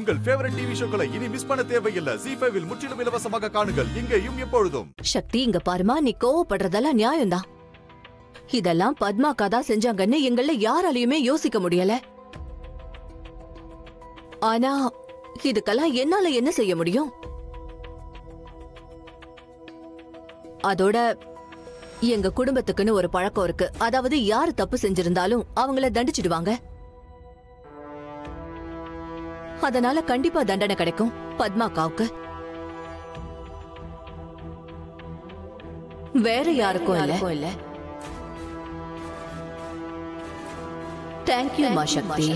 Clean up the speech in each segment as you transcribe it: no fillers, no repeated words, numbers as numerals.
உங்கள் favourite TV ஷோக்களை இனி miss பண்ண தேவையில்லை. Zee5 இல் முற்றிலும் இலவசமாக காணுங்கள். இங்கேயும் எப்பொழுதும். சக்தி, இங்க பாருமா, நீ கோவப்படுறதெல்லாம் நியாயம்தான். இதெல்லாம் பத்மா கதா செஞ்சாங்கன்னு எங்கள யாராலையுமே யோசிக்க முடியல. ஆனா இதுக்கெல்லாம் என்னால என்ன செய்ய முடியும்? அதோட எங்க குடும்பத்துக்குன்னு ஒரு பழக்கம் இருக்கு. அதாவது யாரு தப்பு செஞ்சிருந்தாலும் அவங்கள தண்டிச்சிடுவாங்க. அதனால கண்டிப்பா தண்டனை கிடைக்கும் பத்மாக்காவுக்கு. வேற யாருக்கும் இல்ல. தேங்க்யூ மா சக்தி.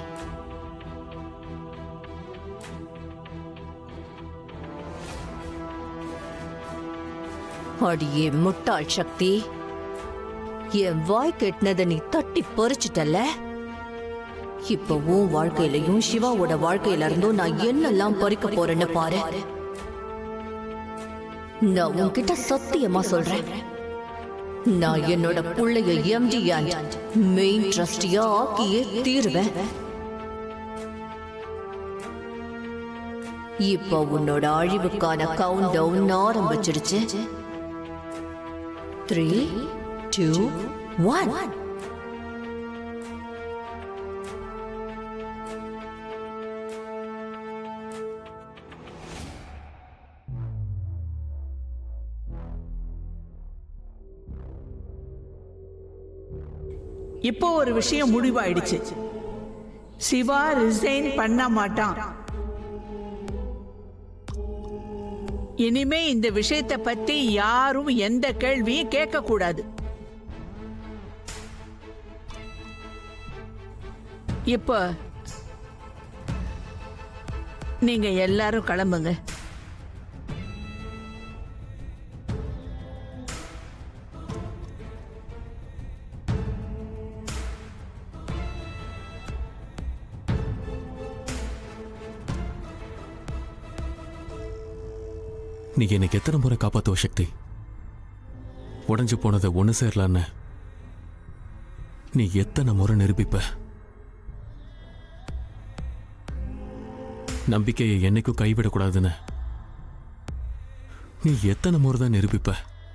அடியே முட்டாள் சக்தி, என் வாய் கெட்டினதை நீ தட்டி பறிச்சிட்டல. இப்ப உன் வாழ்க்கையிலையும் சிவாவோட வாழ்க்கையில இருந்தும் நான் என்னெல்லாம் பறிக்க போறேன்னு பாரு. நான் உன்கிட்ட சத்தியமா சொல்றேன், நான் என்னோட புள்ளைய எம்டி அண்ட் மெயின் ட்ரஸ்டியா ஆக்கியே தீருவேன். இப்ப உன்னோட அழிவுக்கான கவுண்ட் டவுன் ஆரம்பிச்சிடுச்சு. 3, 2, 1. இப்போ ஒரு விஷயம் முடிவாயிடுச்சு. சிவா ரிசைன் பண்ண மாட்டான். இனிமே இந்த விஷயத்தை பத்தி யாரும் எந்த கேள்வியும் கேட்க கூடாது. இப்ப நீங்க எல்லாரும் கிளம்புங்க. நீ எனக்கு எத்தனை முறை காப்பாத்துவ சக்தி? உடஞ்சு போனதை ஒண்ணு சேரலான்னு நீ எத்தனை முறை நிரூபிப்ப? நம்பிக்கையை என்னைக்கும் கைவிடக்கூடாதுன்னு நீ எத்தனை முறை தான் நிரூபிப்ப?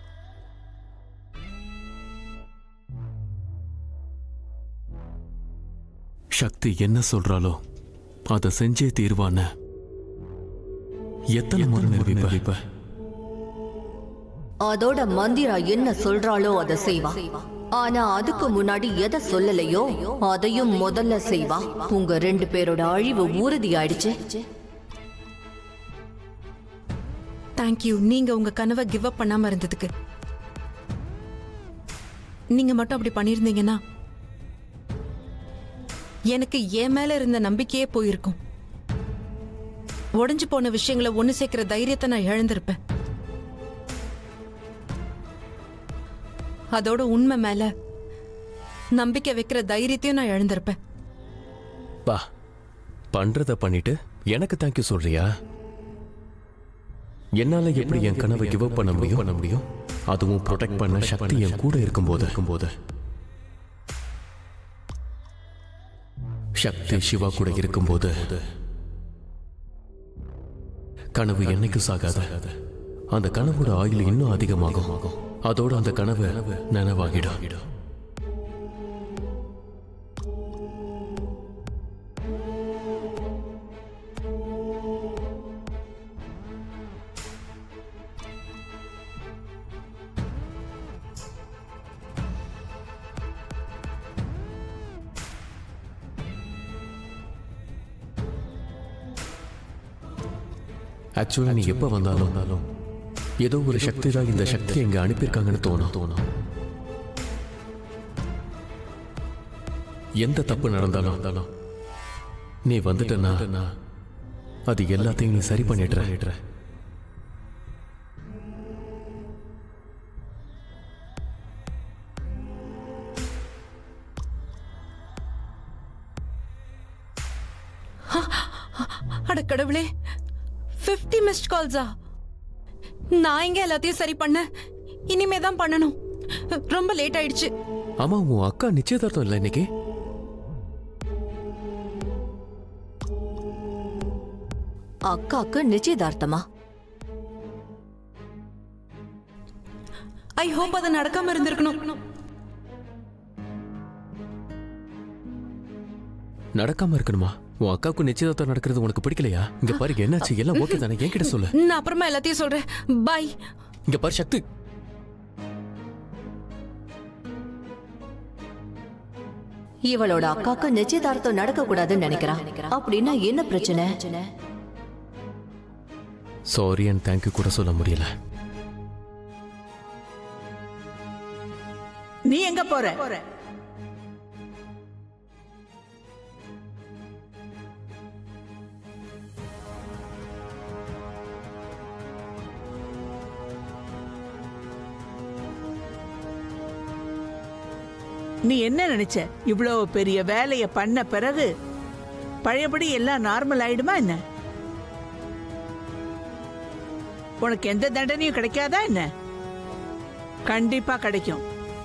சக்தி என்ன சொல்றாலோ அதை செஞ்சே தீர்வான்னு எத்தனை முறை நிரூபிப்ப? அதோட மந்திரா என்ன சொல்றாளோ அதை செய்வா. ஆனா அதுக்கு முன்னாடி எதை சொல்லலையோ அதையும் முதல்ல செய்வா. உங்க 2 பேரோட அழிவு உறுதி ஆயிடுச்சு. தேங்க்யூ, நீங்க உங்க கனவை கிவ் அப் பண்ணாம இருந்ததுக்கு. நீங்க மட்டும் அப்படி பண்ணிருந்தீங்கன்னா எனக்கு என் மேல இருந்த நம்பிக்கையே போயிருக்கும். உடைஞ்சு போன விஷயங்களை ஒண்ணு சேர்க்கிற தைரியத்தை நான் இழந்திருப்பேன். அதோட உண்மை மேல நம்பிக்கை வைக்கிற தைரியத்தையும் நான் இழந்திருப்பேன். பா, பண்றத பண்ணிட்டு எனக்கு தேங்க்யூ சொல்றியா? என்னால எப்படி என் கனவை கிவ் அப் பண்ண முடியும்? அதுவும் ப்ரொடெக்ட் பண்ண சக்தி என் கூட இருக்கும்போது. சக்தி சிவா கூட இருக்கும்போது கனவு என்னைக்கு சாகாது. அந்த கனவோட ஆயுள் இன்னும் அதிகமாகும். அதோட அந்த கனவு நனவாகிடும். ஆக்சுவலா நீ எப்ப வந்தாலும் ஏதோ ஒரு சக்தி தான் இந்த சக்தி எங்க அனுப்பியிருக்காங்கன்னு தோணும். எந்த தப்பு நடந்தாலும் நீ வந்துட்டனா அது எல்லாத்தையும் நீ சரி பண்ணிடுற. அட கடவுளே, 50 மிஸ்ட் கால்ஸா? நான் இங்க எல்லாத்தையும் சரி பண்ண இனிமே தான் பண்ணணும். ரொம்ப லேட் ஆயிடுச்சு. ஆமா, உன் அக்கா நிச்சயதார்த்தம் இல்லை இன்னைக்கு. அக்காக்கு நிச்சயதார்த்தமா? ஐ ஹோப் அது நடக்காம இருந்திருக்கணும். நடக்காம இருக்கணுமா? உன் அக்காவுக்கு நிச்சயதார்த்தம் நடக்கிறது உனக்கு பிடிக்கலையா? இங்க பாரு, என்னாச்சு? எல்லாம் ஓகே தானே? என்கிட்ட சொல்லு. நான் அப்புறமா எல்லாத்தையும் சொல்றேன். பை. இங்க பாரு சக்தி, இவளோட அக்காக்கு நிச்சயதார்த்தம் நடக்க கூடாதுன்னு நினைக்கிறா. அப்படின்னா என்ன பிரச்சனை? சாரி அண்ட் தேங்க்யூ கூட சொல்ல முடியல. நீ எங்க போற? நீ என்ன நினைச்ச? இவ்வளவு பெரிய வேலைய பண்ண பிறகு பழையபடி எல்லாம் நார்மல் ஆயிடுமா என்ன? உனக்கு எந்த தண்டனையும் கிடைக்காதா என்ன? கண்டிப்பா கிடைக்கும்.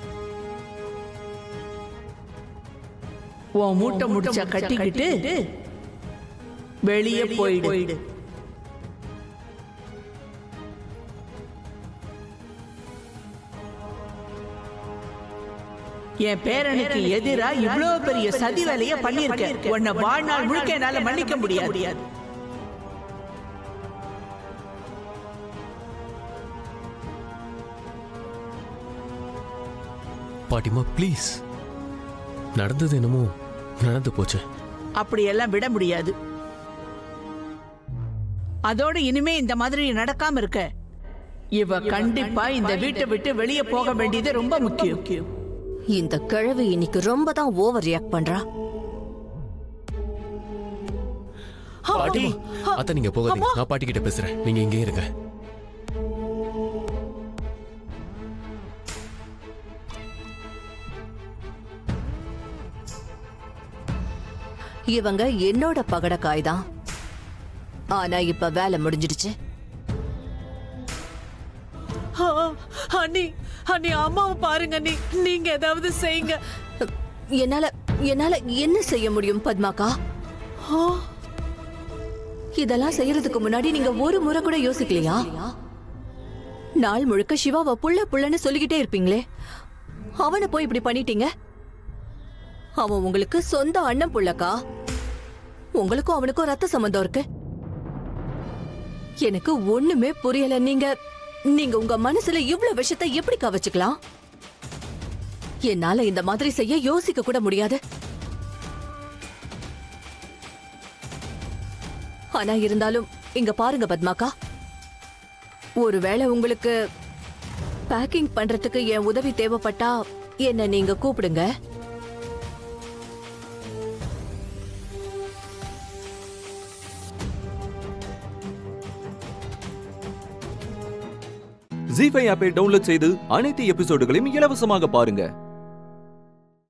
உன் மூட்டை முடிச்ச கட்டிக்கிட்டு வெளியே போயிடு. என் பேரனுக்கு எதிரா இவ்வளவு பெரிய சதி வேலைய பண்ணிருக்க. உன்னை வாழ்நாள் முழுக்க என்னால மன்னிக்க முடியாது. பாட்டிமா ப்ளீஸ், நடந்தது என்னமோ நடந்து போச்சு. அப்படியெல்லாம் விட முடியாது. அதோட இனிமே இந்த மாதிரி நடக்காம இருக்க இவ கண்டிப்பா இந்த வீட்டை விட்டு வெளியே போக வேண்டியது ரொம்ப முக்கியம். இந்த கிழவி இன்னைக்கு ரொம்ப தான் ஓவர் ரியாக்ட் பண்றா. பாட்டிமா, அத்த நீங்க போகாதீங்க. நான் பாட்டி கிட்ட பேசுறேன். நீங்க இங்கே இருங்க. இவங்க என்னோட பகடக்காய் தான். ஆனா இப்ப வேலை முடிஞ்சிடுச்சு. அண்ணி அம்மாவை பாருங்க அண்ணி. நீங்க ஏதாவது செய்யுங்க. என்னால என்ன செய்ய முடியும் பத்மாக்கா? இதெல்லாம் செய்யறதுக்கு முன்னாடி நீங்க ஒரு முறை கூட யோசிக்கலையா? நாள் முழுக்க சிவாவை புள்ளன்னு சொல்லிக்கிட்டே இருப்பீங்களே, அவனை போய் இப்படி பண்ணிட்டீங்க. அவன் உங்களுக்கு சொந்த அண்ணன் புள்ளக்கா. உங்களுக்கும் அவனுக்கும் ரத்த சம்பந்தம் இருக்கு. எனக்கு ஒண்ணுமே புரியல. நீங்க உங்க மனசுல இவ்வளவு விஷயத்தை எப்படி கவச்சுக்கலாம்? என்னால இந்த மாதிரி செய்ய யோசிக்க கூட முடியாது. ஆனா இருந்தாலும் இங்க பாருங்க பத்மாக்கா, ஒருவேளை உங்களுக்கு பேக்கிங் பண்றதுக்கு என் உதவி தேவைப்பட்டா என்ன நீங்க கூப்பிடுங்க. ஜீ5 ஆப்பை டவுன்லோட் செய்து அனைத்து எபிசோடுகளையும் இலவசமாக பாருங்க.